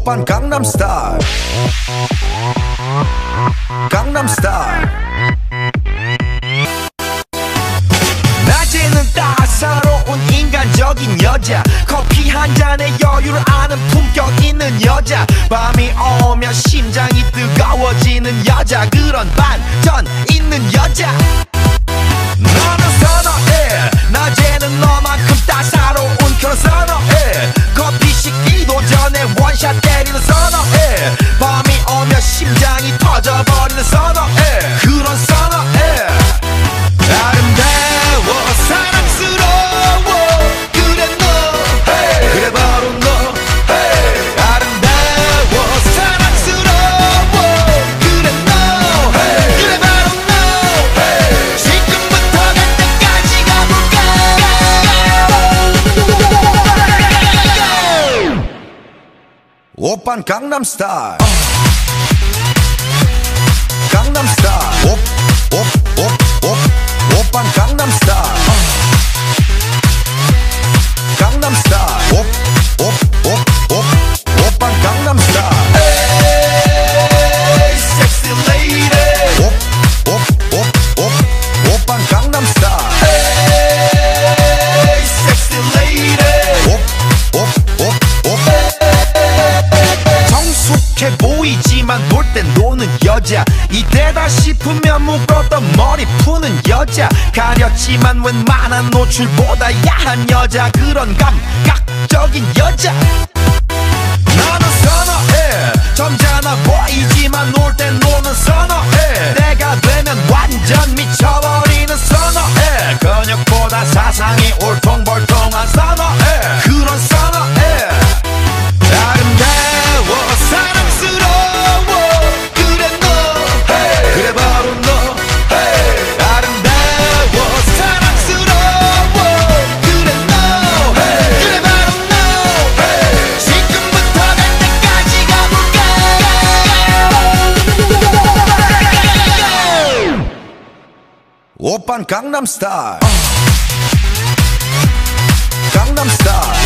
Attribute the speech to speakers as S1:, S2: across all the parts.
S1: 오빤 강남스타일 강남스타일 낮에는 따사로운 인간적인 여자 커피 한 잔에 여유를 아는 품격 있는 여자 밤이 오면 심장이 뜨거워지는 여자 그런 반전 있는 여자 너는 선어해 낮에는 너만큼 따사로운 그런 선어해 커피 식기도 전에 원샷 때리는 선어해 밤이 오면 심장이 터져버리는 선어해 그런 선어해 아름다워 사랑스러워 그래 너 hey. 그래 바로 너 hey. 아름다워 사랑스러워 그래 너 hey. 그래 바로 너 hey. 지금부터 갈 때까지 가볼까 오빤 강남스타일 강남스타일 오빤 강남스타일 강남스타일 오빤 강남스타일 에이 섹시 레이디 오빤 강남스타일 에이 섹시 레이디 성숙해 보이지만 놀 땐 노는 여자 이때다 싶으면 묶었던 머리 푸는 여자 가렸지만 웬만한 노출보다 야한 여자 그런 감각적인 여자 나는 선어해 점잖아 보이지만 놀 땐 노는 선어해 내가 되면 완전 미쳐버리는 선어해 근육보다 사상이 울퉁불퉁한 선어해 그런 선어해 아름다워 사랑스러워 그래 너 hey. 그래 바로 너 hey. 아름다워 사랑스러워 그래 너 hey. 그래 바로 너 hey. 지금부터 갈 때까지 가볼까 오빤 강남스타일 강남스타일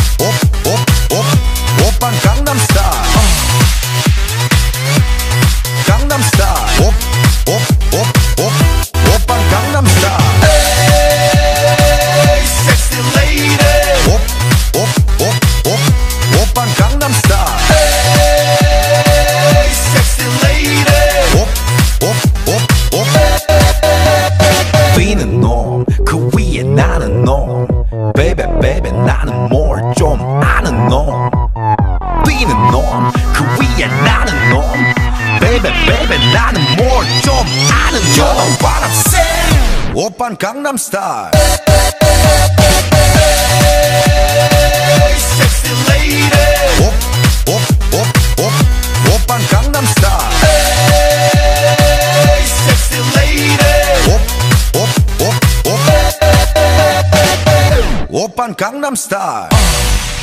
S1: 오빤 강남스타일 강남스타일 오빤 강남스타일 에이 섹시 레이디 오빤 강남스타일 에이 섹시 레이디 뛰는 놈그 위에 나는 놈 베이베 베이베 나는 뭘 좀 아는 놈 뛰는 놈 그 위에 나는 놈 베이베 베이베 나는 뭘 좀 아는 놈 You know what I'm saying 오빤 강남스타일 섹시 레이디 오빤 강남스타일 섹시 레이디 오빤 강남스타일